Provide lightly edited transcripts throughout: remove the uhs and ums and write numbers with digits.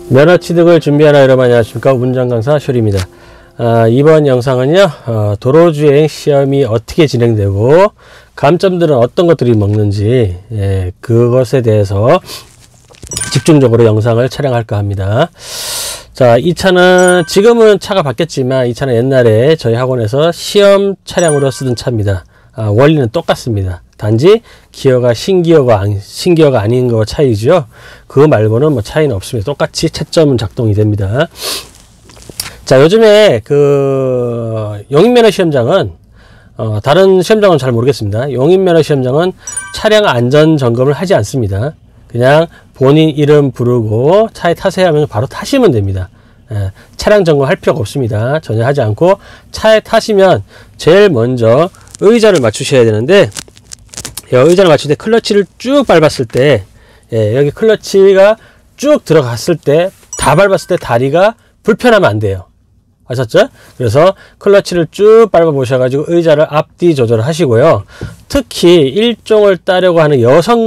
면허 취득을 준비하나 여러분 안녕하십니까. 운전강사 슈리입니다. 이번 영상은요 도로주행 시험이 어떻게 진행되고 감점들은 어떤 것들이 먹는지 그것에 대해서 집중적으로 영상을 촬영할까 합니다. 자, 이 차는 지금은 차가 바뀌었지만 이 차는 옛날에 저희 학원에서 시험 차량으로 쓰던 차입니다. 원리는 똑같습니다. 단지 기어가 신기어가 아닌 거 차이죠. 그거 말고는 뭐 차이는 없습니다. 똑같이 채점은 작동이 됩니다. 자, 요즘에 그 용인면허 시험장은 다른 시험장은 잘 모르겠습니다. 용인면허 시험장은 차량 안전 점검을 하지 않습니다. 그냥 본인 이름 부르고 차에 타세요 하면 바로 타시면 됩니다. 차량 점검 할 필요가 없습니다. 전혀 하지 않고 차에 타시면 제일 먼저 의자를 맞추셔야 되는데, 의자를 맞출 때 클러치를 쭉 밟았을 때 여기 클러치가 쭉 들어갔을 때 다 밟았을 때 다리가 불편하면 안 돼요. 아셨죠? 그래서 클러치를 쭉 밟아 보셔가지고 의자를 앞뒤 조절을 하시고요. 특히 일종을 따려고 하는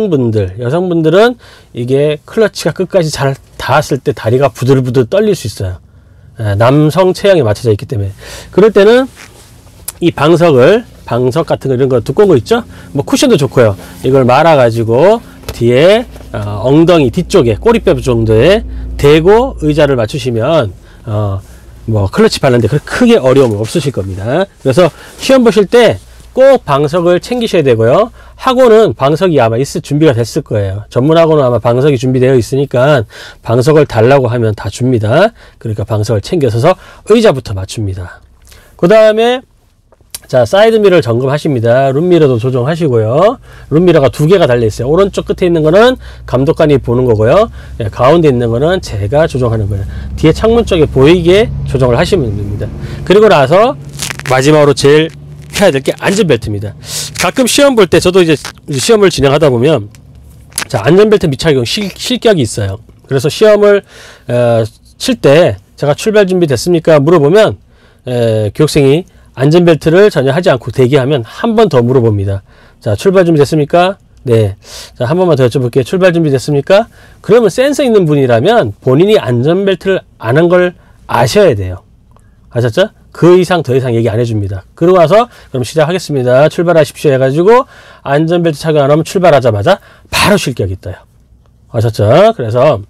여성분들은 이게 클러치가 끝까지 잘 닿았을 때 다리가 부들부들 떨릴 수 있어요. 남성 체형에 맞춰져 있기 때문에. 그럴 때는 이 방석 같은 거, 이런 거 두꺼운 거 있죠? 뭐 쿠션도 좋고요. 이걸 말아 가지고 뒤에 엉덩이 뒤쪽에 꼬리뼈 정도에 대고 의자를 맞추시면 뭐 클러치 밟는데 그렇게 크게 어려움은 없으실 겁니다. 그래서 시험 보실 때 꼭 방석을 챙기셔야 되고요. 학원은 방석이 아마 준비가 됐을 거예요. 전문 학원은 아마 방석이 준비되어 있으니까 방석을 달라고 하면 다 줍니다. 그러니까 방석을 챙겨서 의자부터 맞춥니다. 그 다음에 자, 사이드미러를 점검하십니다. 룸미러도 조정하시고요. 룸미러가 2개가 달려있어요. 오른쪽 끝에 있는 거는 감독관이 보는 거고요. 가운데 있는 거는 제가 조정하는 거예요. 뒤에 창문 쪽에 보이게 조정을 하시면 됩니다. 그리고 나서 마지막으로 제일 펴야 될 게 안전벨트입니다. 가끔 시험 볼 때 저도 이제 시험을 진행하다 보면 자, 안전벨트 미착용 실격이 있어요. 그래서 시험을 칠 때 제가 출발 준비 됐습니까? 물어보면 교육생이 안전벨트를 전혀 하지 않고 대기하면 한 번 더 물어봅니다. 자, 출발 준비 됐습니까? 네. 자, 한 번만 더 여쭤볼게요. 출발 준비 됐습니까? 그러면 센서 있는 분이라면 본인이 안전벨트를 안 한 걸 아셔야 돼요. 아셨죠? 그 이상 더 이상 얘기 안 해줍니다. 그러고 나서 그럼 시작하겠습니다. 출발하십시오 해가지고 안전벨트 착용 안 하면 출발하자마자 바로 실격이 떠요. 아셨죠? 그래서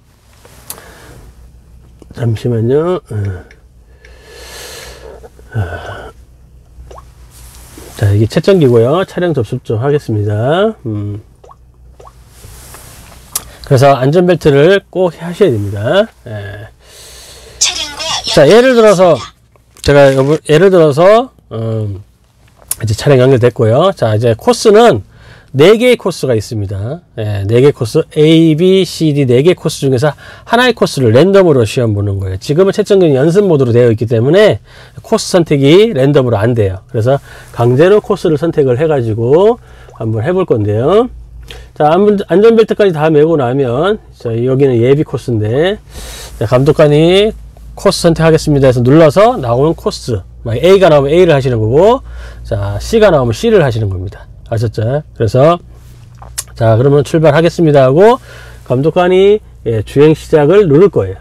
잠시만요. 자, 이게 채점기고요. 차량 접속 좀 하겠습니다. 그래서 안전벨트를 꼭 하셔야 됩니다. 자, 예를 들어서 이제 차량 연결됐고요. 자, 이제 코스는 4개의 코스가 있습니다. 4개 코스, A, B, C, D 4개 코스 중에서 하나의 코스를 랜덤으로 시험 보는 거예요. 지금은 채점기는 연습 모드로 되어 있기 때문에 코스 선택이 랜덤으로 안 돼요. 그래서 강제로 코스를 선택을 해가지고 한번 해볼 건데요. 자, 안전벨트까지 다 메고 나면, 자, 여기는 예비 코스인데, 자, 감독관이 코스 선택하겠습니다 해서 눌러서 나오는 코스. A가 나오면 A를 하시는 거고, 자, C가 나오면 C를 하시는 겁니다. 아셨죠? 그래서 자, 그러면 출발하겠습니다 하고 감독관이 주행 시작을 누를 거예요.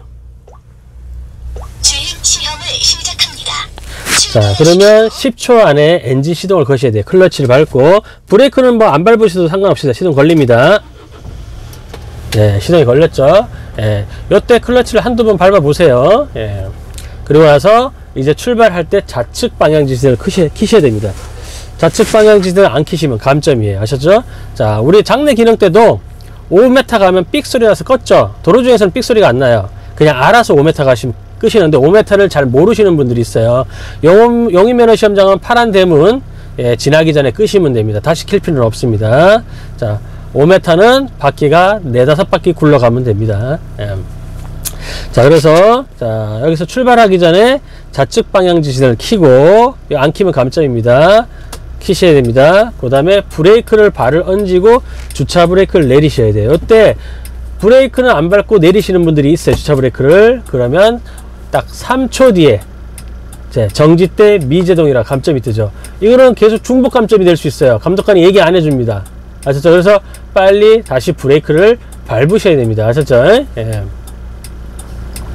주행 시험을 시작합니다. 자, 그러면 10초 안에 엔진 시동을 거셔야 돼요. 클러치를 밟고 브레이크는 뭐 안 밟으셔도 상관없습니다. 시동 걸립니다. 네, 시동이 걸렸죠. 요때 클러치를 한두 번 밟아 보세요. 그리고 나서 이제 출발할 때 좌측 방향지시를 키셔야 됩니다. 좌측 방향지시를 안 키시면 감점이에요. 아셨죠? 자, 우리 장내 기능 때도 5m 가면 삑 소리 나서 껐죠. 도로주행에서는 삑 소리가 안 나요. 그냥 알아서 5m 가시면 끄시는데 5m를 잘 모르시는 분들이 있어요. 용인면허 시험장은 파란 대문 지나기 전에 끄시면 됩니다. 다시 킬 필요는 없습니다. 자, 5m는 바퀴가 4-5바퀴 굴러가면 됩니다. 자, 그래서 자, 여기서 출발하기 전에 좌측 방향 지시를 켜고, 안 켜면 감점입니다. 키셔야 됩니다. 그 다음에 브레이크를 발을 얹고 주차 브레이크를 내리셔야 돼요. 이때 브레이크는 안 밟고 내리시는 분들이 있어요. 주차 브레이크를. 그러면 딱 3초 뒤에 정지 때 미제동이라 감점이 뜨죠. 이거는 계속 중복 감점이 될 수 있어요. 감독관이 얘기 안 해줍니다. 아셨죠? 그래서 빨리 다시 브레이크를 밟으셔야 됩니다. 아셨죠? 예.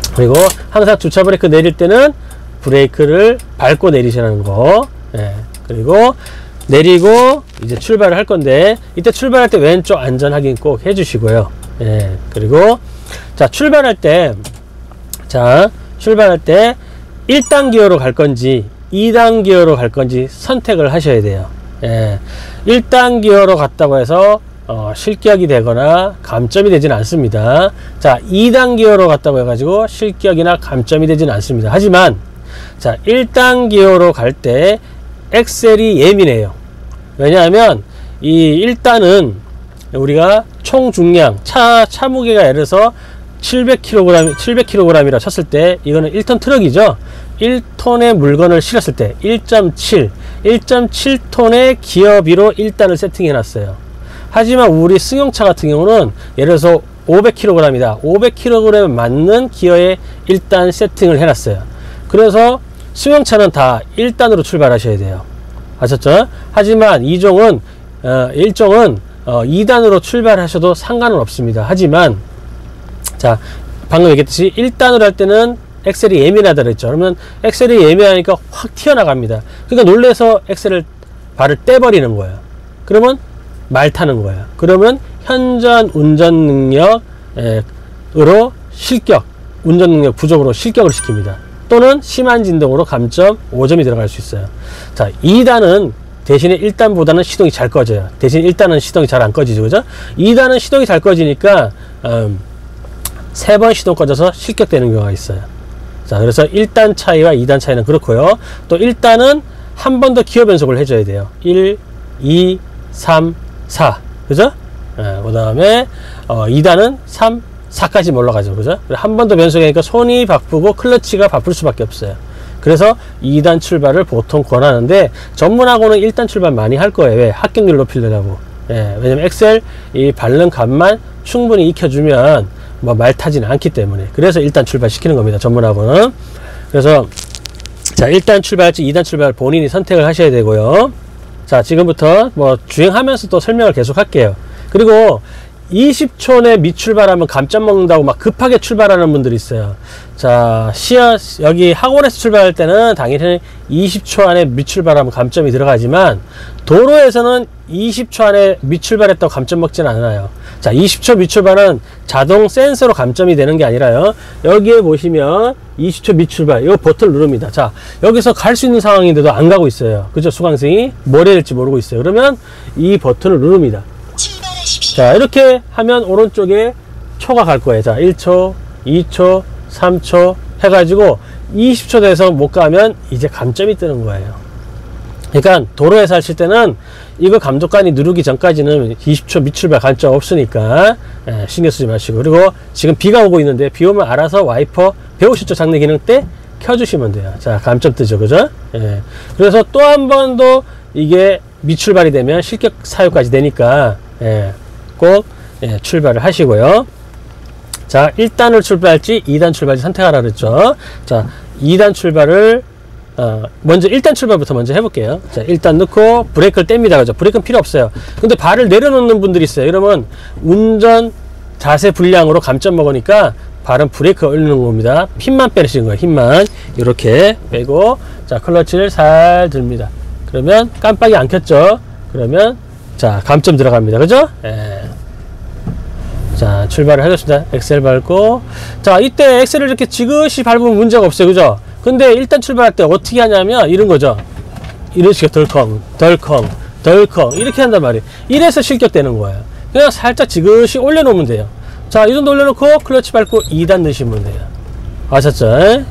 그리고 항상 주차 브레이크 내릴 때는 브레이크를 밟고 내리시라는 거. 예. 그리고 내리고 이제 출발을 할 건데, 이때 출발할 때 왼쪽 안전 확인 꼭 해주시고요. 예. 그리고 자, 출발할 때 1단 기어로 갈 건지 2단 기어로 갈 건지 선택을 하셔야 돼요. 예. 1단 기어로 갔다고 해서 실격이 되거나 감점이 되지는 않습니다. 자, 2단 기어로 갔다고 해가지고 실격이나 감점이 되지는 않습니다. 하지만 자, 1단 기어로 갈 때 엑셀이 예민해요. 왜냐하면 이 1단은 우리가 총 중량, 차 무게가 예를 들어서 700kg이라 쳤을 때, 이거는 1톤 트럭이죠. 1톤의 물건을 실었을 때 1.7톤의 기어비로 1단을 세팅해 놨어요. 하지만 우리 승용차 같은 경우는 예를 들어서 500kg이다. 500kg 맞는 기어에 1단 세팅을 해 놨어요. 그래서 승용차는 다 1단으로 출발하셔야 돼요. 아셨죠? 하지만 일종은 2단으로 출발하셔도 상관은 없습니다. 하지만 자, 방금 얘기했듯이 1단으로 할 때는 엑셀이 예민하다 그랬죠. 그러면 엑셀이 예민하니까 확 튀어나갑니다. 그러니까 놀래서 발을 떼버리는 거예요. 그러면 말 타는 거예요. 그러면 현저한 운전 능력으로 운전 능력 부족으로 실격을 시킵니다. 또는 심한 진동으로 감점 5점이 들어갈 수 있어요. 자, 2단은 대신에 1단보다는 시동이 잘 꺼져요. 대신 1단은 시동이 잘 안 꺼지죠. 그죠? 2단은 시동이 잘 꺼지니까 3번 시동 꺼져서 실격되는 경우가 있어요. 자, 그래서 1단 차이와 2단 차이는 그렇고요. 또 1단은 한 번 더 기어 변속을 해줘야 돼요. 1, 2, 3, 4. 그죠? 그 다음에 2단은 3, 4까지 올라가죠. 그죠? 한 번 더 변속하니까 손이 바쁘고 클러치가 바쁠 수밖에 없어요. 그래서 2단 출발을 보통 권하는데, 전문하고는 1단 출발 많이 할 거예요. 왜? 합격률 높이려고. 예, 왜냐면 엑셀 이 밟는 값만 충분히 익혀주면 뭐 말 타지는 않기 때문에. 그래서 1단 출발 시키는 겁니다. 전문하고는. 그래서 자, 1단 출발할지 2단 출발 본인이 선택을 하셔야 되고요. 자, 지금부터 뭐 주행하면서 또 설명을 계속 할게요. 그리고 20초 내 미출발하면 감점 먹는다고 막 급하게 출발하는 분들이 있어요. 자, 여기 학원에서 출발할 때는 당연히 20초 안에 미출발하면 감점이 들어가지만, 도로에서는 20초 안에 미출발했다고 감점 먹지는 않아요. 자, 20초 미출발은 자동 센서로 감점이 되는 게 아니라요. 여기에 보시면 20초 미출발, 이 버튼을 누릅니다. 자, 여기서 갈 수 있는 상황인데도 안 가고 있어요. 그죠? 수강생이 뭘 해야 될지 모르고 있어요. 그러면 이 버튼을 누릅니다. 자, 이렇게 하면 오른쪽에 초가 갈 거예요. 자, 1초, 2초, 3초 해가지고 20초 돼서 못 가면 이제 감점이 뜨는 거예요. 그러니까 도로에서 하실 때는 이거 감독관이 누르기 전까지는 20초 미출발 감점 없으니까 신경 쓰지 마시고, 그리고 지금 비가 오고 있는데 비 오면 알아서 와이퍼 배우셨죠? 장내 기능 때 켜주시면 돼요. 자, 감점 뜨죠. 그죠? 예. 그래서 또 한 번 더 이게 미출발이 되면 실격 사유까지 되니까 꼭 출발을 하시고요. 자, 1단을 출발할지 2단 출발할지 선택하라 그랬죠. 자, 2단 출발을 먼저 1단 출발부터 먼저 해볼게요. 자, 1단 넣고 브레이크를 뗍니다. 그죠? 브레이크는 필요 없어요. 근데 발을 내려놓는 분들이 있어요. 이러면 운전 자세 불량으로 감점 먹으니까 발은 브레이크 올리는 겁니다. 힘만 빼시는 거예요. 힘만 이렇게 빼고, 자, 클러치를 살 듭니다. 그러면 깜빡이 안 켰죠? 그러면 자, 감점 들어갑니다. 그죠? 자, 출발을 하겠습니다. 엑셀 밟고, 자, 이때 엑셀을 이렇게 지그시 밟으면 문제가 없어요. 그죠? 근데 일단 출발할 때 어떻게 하냐면 이런 거죠. 이런 식으로 덜컹 이렇게 한단 말이에요. 이래서 실격되는 거예요. 그냥 살짝 지그시 올려놓으면 돼요. 자, 이 정도 올려놓고 클러치 밟고 2단 넣으시면 돼요. 아셨죠?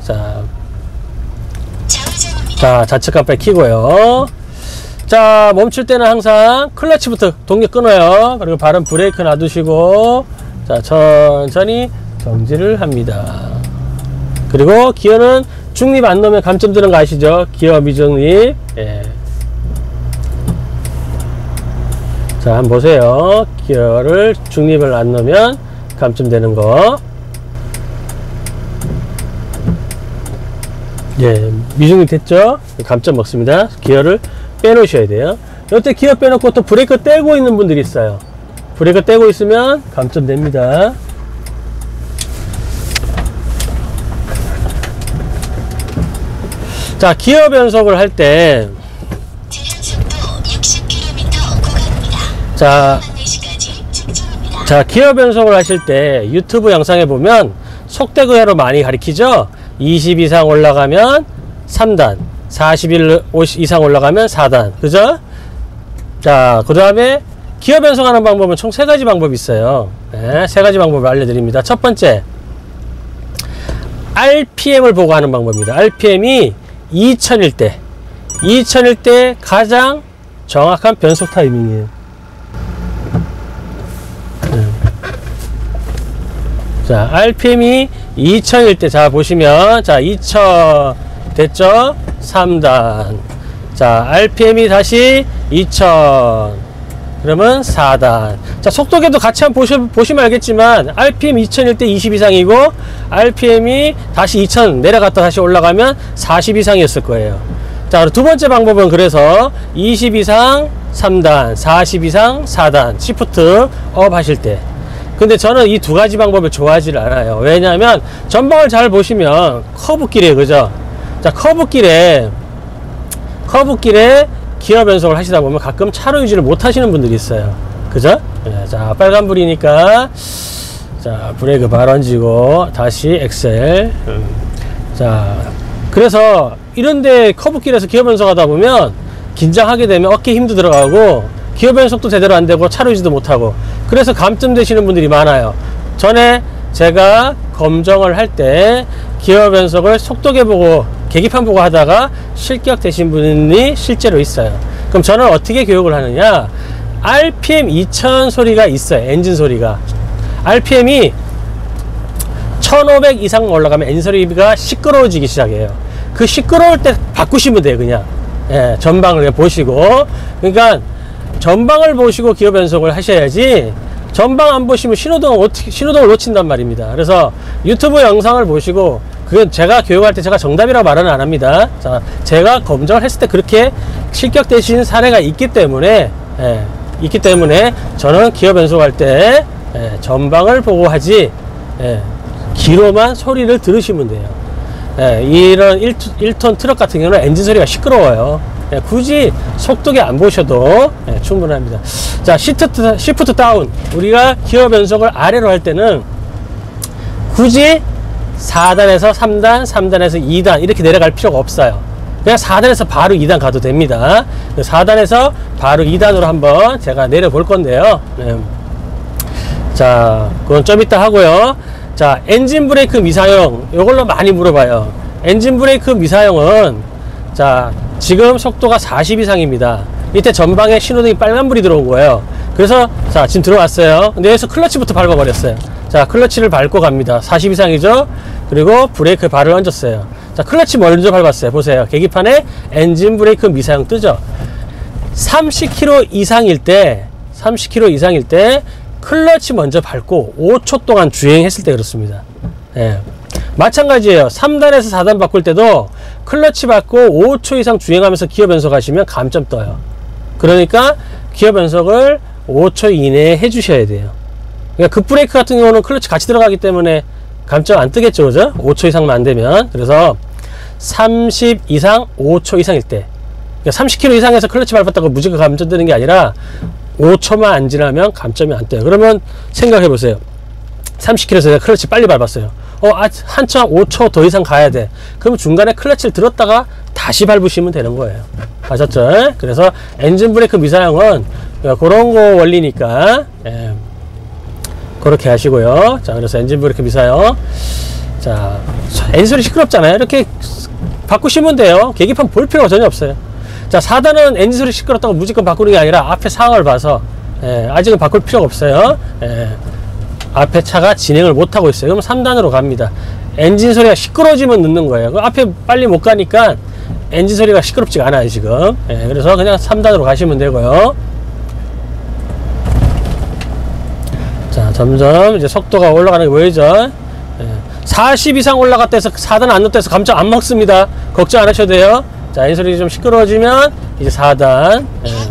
자, 좌측 깜빡이 켜고요. 자, 멈출 때는 항상 클러치부터 동력 끊어요. 그리고 발은 브레이크 놔두시고, 자, 천천히 정지를 합니다. 그리고 기어는 중립 안 넣으면 감점 드는 거 아시죠? 기어 미중립. 자, 한번 보세요. 기어를 중립을 안 넣으면 감점 되는 거. 미중립 됐죠? 감점 먹습니다. 기어를 빼놓으셔야 돼요. 이때 기어 빼놓고 또 브레이크 떼고 있는 분들이 있어요. 브레이크 떼고 있으면 감점 됩니다. 자, 기어 변속을 할 때, 자, 기어 변속을 하실 때 유튜브 영상에 보면 속대 그대로 많이 가리키죠. 20 이상 올라가면 3단, 41 이상 올라가면 4단, 그죠? 자, 그 다음에 기어 변속하는 방법은 총 3가지 방법이 있어요. 네, 3가지 방법을 알려드립니다. 첫 번째, RPM을 보고 하는 방법입니다. RPM이 2000일 때, 2000일 때 가장 정확한 변속 타이밍이에요. 자, RPM이 2000일 때, 자, 보시면, 자, 2000 됐죠? 3단. 자, RPM이 다시 2000. 그러면 4단. 자, 속도계도 같이 한번 보시면 알겠지만, RPM 2000일 때 20 이상이고, RPM이 다시 2000 내려갔다 다시 올라가면 40 이상이었을 거예요. 자, 두 번째 방법은 그래서 20 이상 3단, 40 이상 4단, 시프트 업 하실 때. 근데 저는 이 2가지 방법을 좋아하지 않아요. 왜냐하면 전방을 잘 보시면 커브길에, 그죠? 자, 커브길에 기어 변속을 하시다 보면 가끔 차로 유지를 못 하시는 분들이 있어요. 그죠? 네, 자, 빨간불이니까 자, 브레이크 발 얹고 다시 엑셀. 자, 그래서 이런데 커브길에서 기어 변속하다 보면 긴장하게 되면 어깨에 힘도 들어가고 기어 변속도 제대로 안 되고 차로 유지도 못 하고, 그래서 감점되시는 분들이 많아요. 전에 제가 검정을 할 때 기어 변속을 속도계 보고 계기판 보고 하다가 실격되신 분이 실제로 있어요. 그럼 저는 어떻게 교육을 하느냐, RPM 2000 소리가 있어요. 엔진 소리가 RPM이 1500 이상 올라가면 엔진 소리가 시끄러워지기 시작해요. 그 시끄러울 때 바꾸시면 돼요. 그냥 전방을 그냥 보시고, 그러니까 전방을 보시고 기어 변속을 하셔야지, 전방 안 보시면 신호등을 놓친단 말입니다. 그래서 유튜브 영상을 보시고, 그건 제가 교육할 때 제가 정답이라고 말은 안 합니다. 자, 제가 검정을 했을 때 그렇게 실격되신 사례가 있기 때문에 저는 기어 변속할 때 전방을 보고 하지, 귀로만 소리를 들으시면 돼요. 이런 1톤 트럭 같은 경우는 엔진 소리가 시끄러워요. 굳이 속도계 안 보셔도 충분합니다. 자, 시프트 다운. 우리가 기어 변속을 아래로 할 때는 굳이 4단에서 3단, 3단에서 2단 이렇게 내려갈 필요가 없어요. 그냥 4단에서 바로 2단 가도 됩니다. 4단에서 바로 2단으로 한번 제가 내려볼 건데요. 자, 그건 좀 이따 하고요. 자, 엔진 브레이크 미사용, 이걸로 많이 물어봐요. 엔진 브레이크 미사용은, 자, 지금 속도가 40 이상입니다. 이때 전방에 신호등이 빨간불이 들어온 거예요. 그래서 자, 지금 들어왔어요. 근데 여기서 클러치부터 밟아버렸어요. 자, 클러치를 밟고 갑니다. 40 이상이죠. 그리고 브레이크 발을 얹었어요. 자, 클러치 먼저 밟았어요. 보세요. 계기판에 엔진 브레이크 미사용 뜨죠. 30km 이상일 때 클러치 먼저 밟고 5초 동안 주행했을 때 그렇습니다. 마찬가지예요. 3단에서 4단 바꿀 때도 클러치 밟고 5초 이상 주행하면서 기어 변속하시면 감점 떠요. 그러니까 기어 변속을 5초 이내에 해주셔야 돼요. 그러니까 급브레이크 같은 경우는 클러치 같이 들어가기 때문에 감점 안 뜨겠죠, 그죠? 5초 이상만 안 되면. 그래서 30 이상 5초 이상일 때, 그러니까 30km 이상에서 클러치 밟았다고 무조건 감점 뜨는 게 아니라 5초만 안 지나면 감점이 안 떠요. 그러면 생각해 보세요. 30km에서 내가 클러치 빨리 밟았어요. 한참 5초 더 이상 가야 돼. 그럼 중간에 클러치를 들었다가 다시 밟으시면 되는 거예요. 아셨죠? 그래서 엔진 브레이크 미사용은 그런 거 원리니까 그렇게 하시고요. 자, 그래서 엔진 브레이크 미사용. 자, 엔진 소리 시끄럽잖아요. 이렇게 바꾸시면 돼요. 계기판 볼 필요가 전혀 없어요. 자, 4단은 엔진 소리 시끄럽다고 무조건 바꾸는 게 아니라 앞에 상황을 봐서 아직은 바꿀 필요가 없어요. 앞에 차가 진행을 못하고 있어요. 그럼 3단으로 갑니다. 엔진 소리가 시끄러워지면 넣는 거예요. 앞에 빨리 못 가니까 엔진 소리가 시끄럽지가 않아요, 지금. 그래서 그냥 3단으로 가시면 되고요. 자, 점점 이제 속도가 올라가는 게 보이죠? 40 이상 올라갔다 해서 4단 안 넣었다 해서 감점 안 먹습니다. 걱정 안 하셔도 돼요. 자, 엔진 소리 좀 시끄러워지면 이제 4단.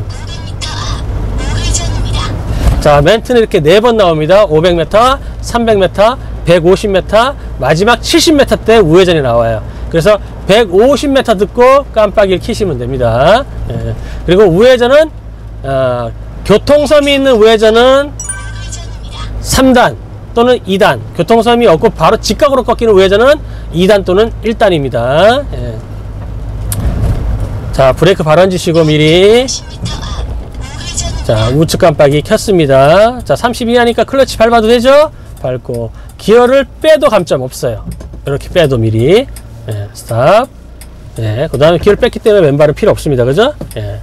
자, 멘트는 이렇게 4번 나옵니다. 500m, 300m, 150m, 마지막 70m 때 우회전이 나와요. 그래서 150m 듣고 깜빡이를 켜시면 됩니다. 예. 그리고 우회전은 교통섬이 있는 우회전은 3단 또는 2단, 교통섬이 없고 바로 직각으로 꺾이는 우회전은 2단 또는 1단입니다. 예. 자, 브레이크 바로 얹으시고 미리. 자, 우측 깜빡이 켰습니다. 자, 32하니까 클러치 밟아도 되죠? 밟고 기어를 빼도 감점 없어요. 이렇게 빼도 미리. 예, 스탑. 예, 그 다음에 기어를 뺐기 때문에 왼발은 필요 없습니다. 그죠? 예.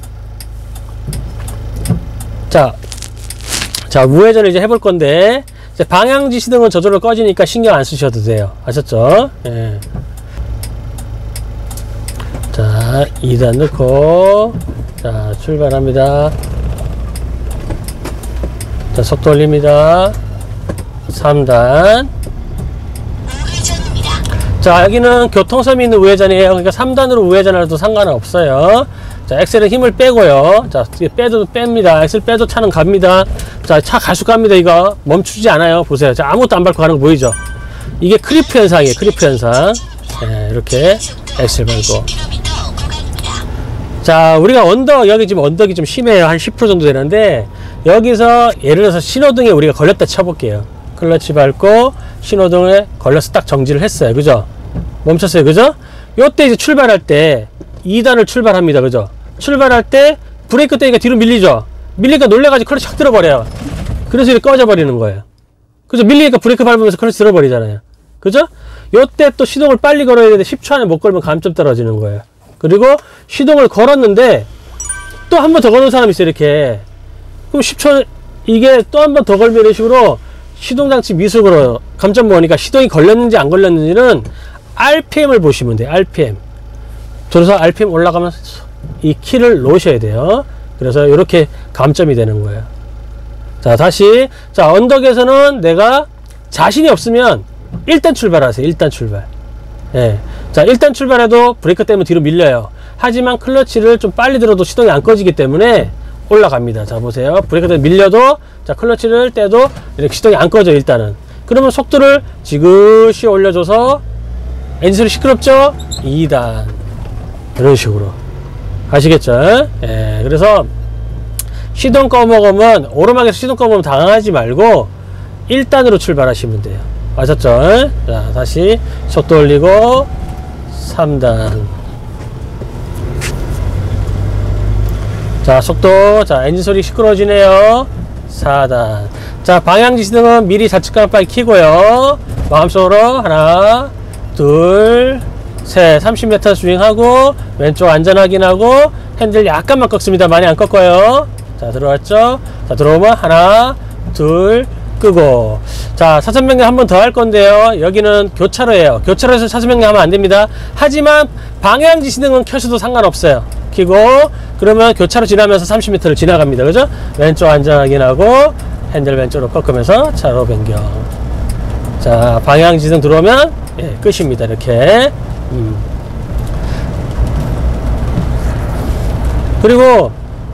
자, 우회전을 이제 해볼 건데, 이제 방향지 시등은 저절로 꺼지니까 신경 안 쓰셔도 돼요. 아셨죠? 예. 자, 2단 넣고, 자, 출발합니다. 자, 속도 올립니다. 3단. 자, 여기는 교통섬이 있는 우회전이에요. 그러니까 3단으로 우회전을 해도 상관은 없어요. 자, 엑셀에 힘을 빼고요. 자, 빼도 뺍니다. 엑셀 빼도 차는 갑니다. 자, 차 가속 갑니다. 이거 멈추지 않아요. 보세요. 자, 아무것도 안 밟고 가는 거 보이죠? 이게 크리프 현상이에요. 크리프 현상. 네, 이렇게 엑셀 밟고. 자, 우리가 언덕, 여기 지금 언덕이 좀 심해요. 한 10% 정도 되는데, 여기서 예를 들어서 신호등에 우리가 걸렸다 쳐볼게요. 클러치 밟고 신호등에 걸려서 딱 정지를 했어요. 그죠? 멈췄어요. 그죠? 요때 이제 출발할 때 2단을 출발합니다. 그죠? 출발할 때 브레이크 떼니까 뒤로 밀리죠? 밀리니까 놀래가지고 클러치 확 들어버려요. 그래서 이렇게 꺼져버리는 거예요. 그죠? 밀리니까 브레이크 밟으면서 클러치 들어버리잖아요. 그죠? 요때 또 시동을 빨리 걸어야 되는데 10초 안에 못 걸면 감점 떨어지는 거예요. 그리고 시동을 걸었는데 또 한 번 더 거는 사람이 있어요. 이렇게. 그럼 10초, 이게 또 한 번 더 걸면 이런 식으로 시동장치 미숙으로 감점 보니까 시동이 걸렸는지 안 걸렸는지는 RPM을 보시면 돼요. RPM. 그래서 RPM 올라가면 이 키를 놓으셔야 돼요. 그래서 이렇게 감점이 되는 거예요. 자, 다시. 자, 언덕에서는 내가 자신이 없으면 일단 출발하세요. 일단 출발. 예. 자, 일단 출발해도 브레이크 때문에 뒤로 밀려요. 하지만 클러치를 좀 빨리 들어도 시동이 안 꺼지기 때문에 올라갑니다. 자, 보세요. 브레이크 때문에 밀려도, 자, 클러치를 떼도 이렇게 시동이 안 꺼져, 일단은. 그러면 속도를 지그시 올려줘서 엔진 소리 시끄럽죠? 2단. 이런 식으로. 아시겠죠? 예. 그래서 시동 꺼먹으면, 오르막에서 시동 꺼먹으면 당황하지 말고 1단으로 출발하시면 돼요. 아셨죠? 자, 다시 속도 올리고 3단. 자, 속도. 자, 엔진 소리 시끄러워지네요. 4단. 자, 방향지 시등은 미리 좌측 깜빡이 켜고요. 마음속으로 하나, 둘, 셋. 30m 주행하고 왼쪽 안전 확인하고 핸들 약간만 꺾습니다. 많이 안 꺾어요. 자, 들어왔죠? 자, 들어오면 하나, 둘, 끄고. 자, 차선 변경 한 번 더 할 건데요. 여기는 교차로예요. 교차로에서 차선 변경하면 안 됩니다. 하지만 방향지 시등은 켜셔도 상관없어요. 켜고 그러면 교차로 지나면서 30m를 지나갑니다. 그죠? 왼쪽 안전 확인하고 핸들 왼쪽으로 꺾으면서 차로 변경. 자, 방향지 시등 들어오면 예, 끝입니다. 이렇게. 그리고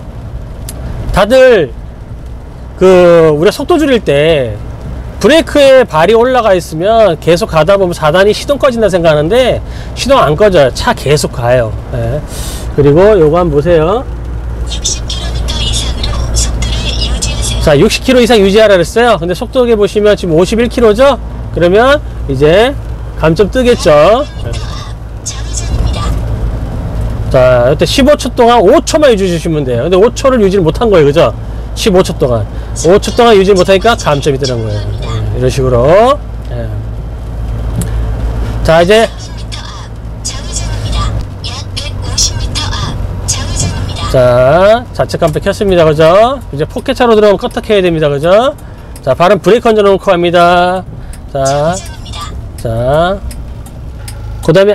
다들 우리가 속도 줄일 때 브레이크에 발이 올라가 있으면 계속 가다 보면 4단이 시동 꺼진다 생각하는데 시동 안 꺼져요. 차 계속 가요. 예. 그리고 요거 한번 보세요. 60km 이상으로 속도를 유지하세요. 자, 60km 이상 유지하라 그랬어요. 근데 속도계 보시면 지금 51km죠? 그러면 이제 감점 뜨겠죠? 자, 이때 15초 동안 5초만 유지해 주시면 돼요. 근데 5초를 유지를 못한 거예요. 그죠? 15초 동안. 5초 동안 유지를 못하니까 감점이 뜨는 거예요. 예, 이런 식으로. 예. 자, 이제. 자, 좌측 깜빡 켰습니다. 그죠? 이제 포켓차로 들어가면 껐다 켜야 됩니다. 그죠? 자, 발은 브레이크 얹어 놓고 합니다. 자. 그 다음에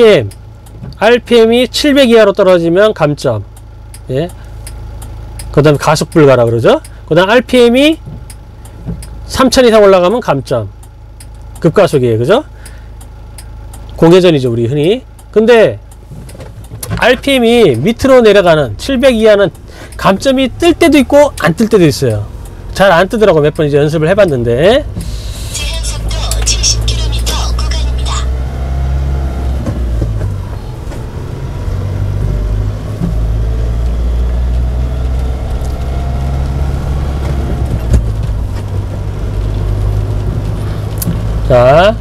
RPM이 700 이하로 떨어지면 감점. 예. 그 다음에 가속 불가라 그러죠? 그 다음 RPM이 3000 이상 올라가면 감점. 급가속이에요. 그죠? 공회전이죠. 우리 흔히. 근데 RPM이 밑으로 내려가는 700 이하는 감점이 뜰 때도 있고 안 뜰 때도 있어요. 잘 안 뜨더라고. 몇 번 이제 연습을 해봤는데. 제한속도 70km 구간입니다. 자,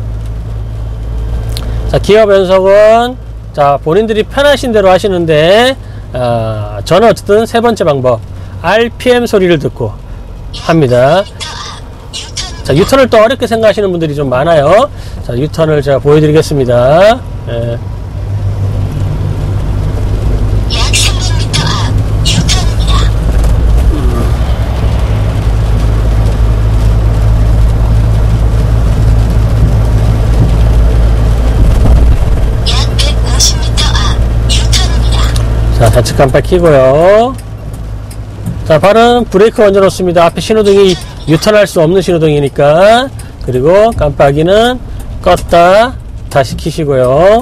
기어 변속은 자 본인들이 편하신 대로 하시는데 저는 어쨌든 세 번째 방법 RPM 소리를 듣고 합니다. 자, 유턴을 또 어렵게 생각하시는 분들이 좀 많아요. 자, 유턴을 제가 보여드리겠습니다. 예. 약 300m 앞 유턴입니다. 약 150m 앞 유턴입니다. 자, 좌측 깜빡 켜고요. 자, 발은 브레이크 얹어 놓습니다. 앞에 신호등이 유턴할 수 없는 신호등이니까. 그리고 깜빡이는 껐다 다시 켜시고요.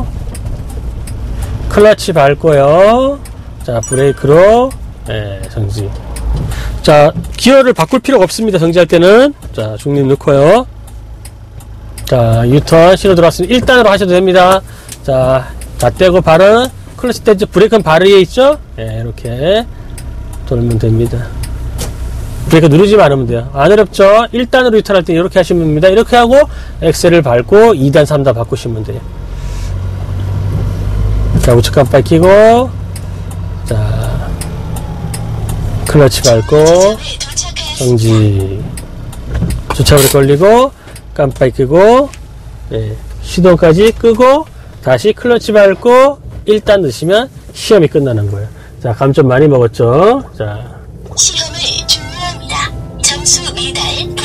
클러치 밟고요. 자, 브레이크로 정지. 자, 기어를 바꿀 필요가 없습니다. 정지할 때는. 자, 중립 넣고요. 자, 유턴 신호 들어왔으면 1단으로 하셔도 됩니다. 자, 떼고 발은 클러치 떼죠. 브레이크는 발 위에 있죠? 이렇게 돌면 됩니다. 브레이크 누르지만 않으면 돼요. 안 어렵죠? 1단으로 유턴할 때 이렇게 하시면 됩니다. 이렇게 하고 엑셀을 밟고 2단, 3단 바꾸시면 돼요. 자, 우측 깜빡 끼고, 자, 클러치 밟고, 정지. 주차불에 걸리고, 깜빡 끄고, 시동까지 끄고, 다시 클러치 밟고, 1단 넣으시면 시험이 끝나는 거예요. 자, 감 좀 많이 먹었죠? 자. 시험을 종료합니다. 점수 미달